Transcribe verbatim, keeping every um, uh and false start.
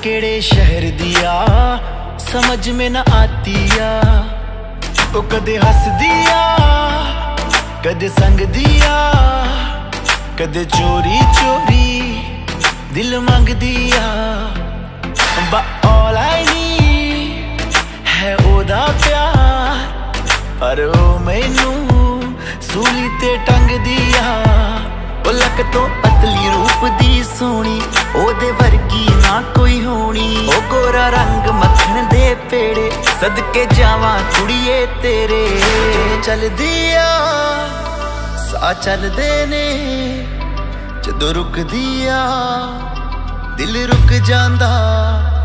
केड़े शहर दिया समझ में न आतिया। ओ कदे हस दिया कदे संग दिया, कदे चोरी चोरी दिल मंग दिया। But all I need है ओदा प्यार, पर ओ मैनू सूली ते टंग दिया। ओ लक तो पतली रूप दी सोनी, ओदे वर्गी ना कोई होनी। ओ गोरा रंग मक्खन दे पेड़े, सदके जावा कुड़िए तेरे। चल दिया सा चल देने, जदों रुक दिया दिल रुक जांदा।